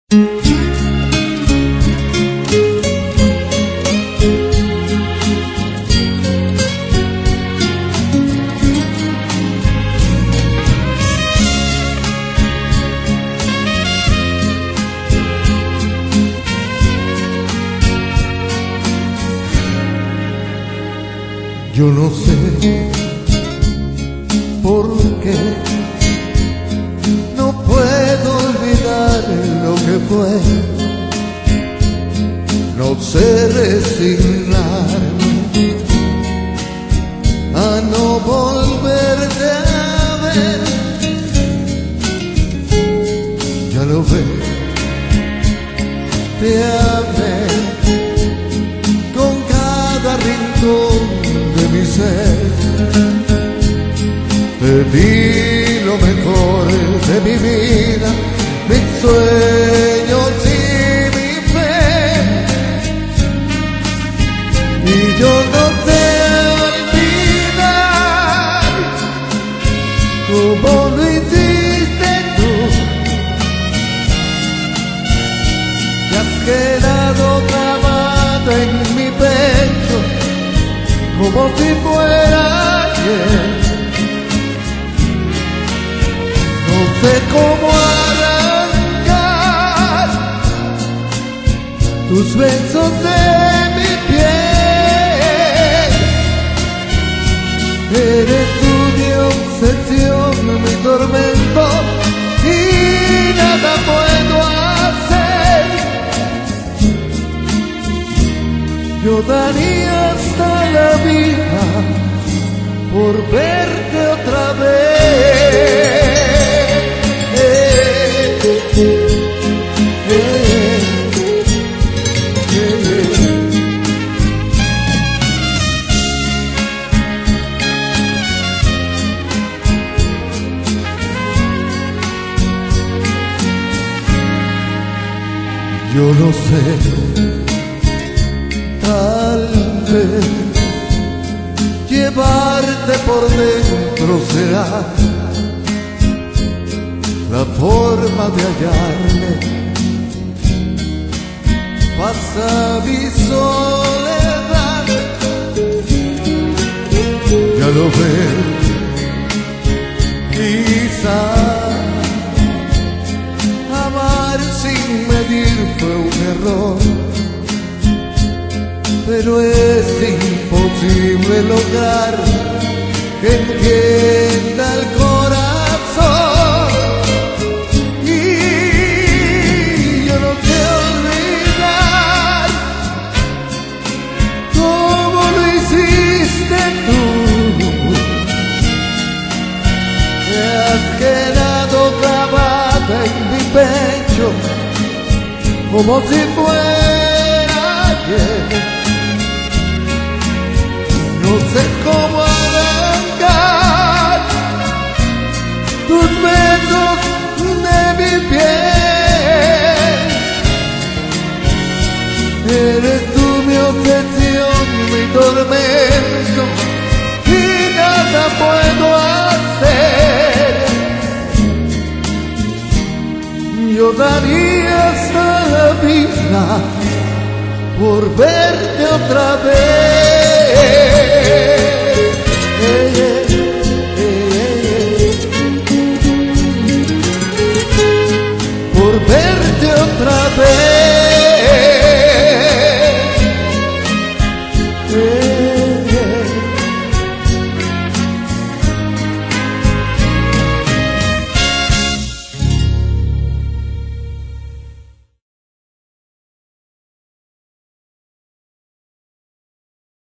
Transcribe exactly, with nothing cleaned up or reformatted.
Yo no sé por qué no puedo olvidar lo que fue. No sé resignarme a no volverte a ver. Ya lo ves, te amé con cada rincón de mi ser. Te di lo mejor de mi vida, mis sueños y mi fe. Y yo no sé olvidar como lo hiciste tú. Te has quedado clavada en mi pecho como si fuera ayer. No sé cómo arrancar tus besos de mi piel. Eres tú mi obsesión, mi tormento, y nada puedo hacer. Yo daría hasta la vida por verte otra vez. Yo no sé, tal vez llevarte por dentro será la forma de hallarme. Pasa mi soledad, ya lo ves, quizás amar sin medir fue un error, pero es imposible lograr que entienda el corazón. Y yo no sé olvidar cómo lo hiciste tú. Te has quedado clavada en mi pecho como si fuera ayer. No sé cómo arrancar tus besos de mi piel. Eres tú mi obsesión, mi tormento, y nada puedo hacer. Yo daría hasta la vida por verte otra vez. Por verte otra vez.